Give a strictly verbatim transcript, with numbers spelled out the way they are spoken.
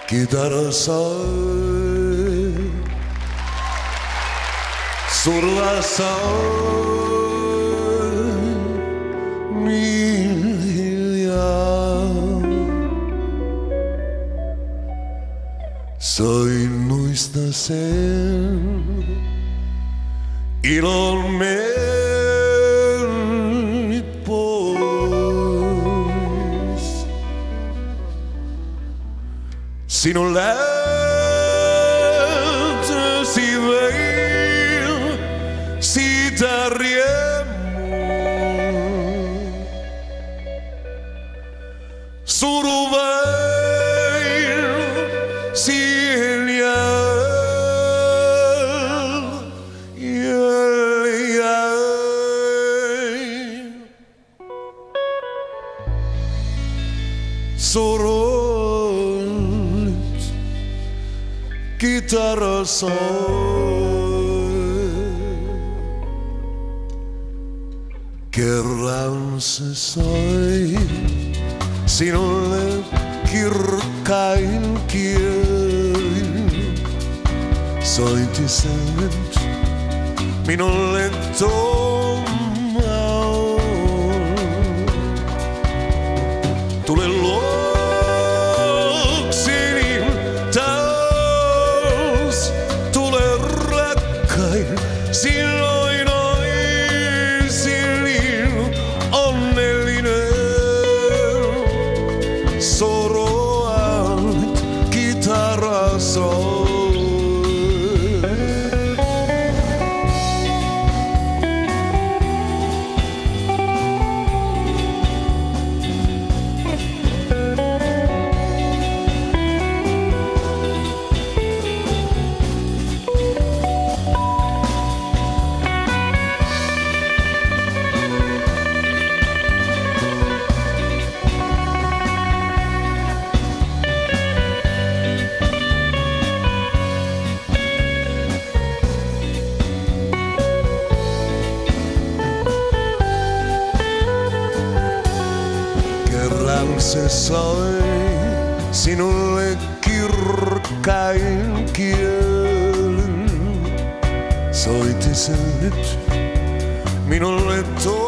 Chitarra sai, sulla sai, miglia. Sai noi stasera, il me pois, si non legge si veil, si darriemo solo veil, si sorollet, chitarra sai, che ranse sai, si non le chirca in chiel, sai ti sent, mi non le toma, tu le lo si noi noi si lino onnelline solo alt chitarra so. Se sai, si non le chirca in chiel, sai ti sent, mi non le to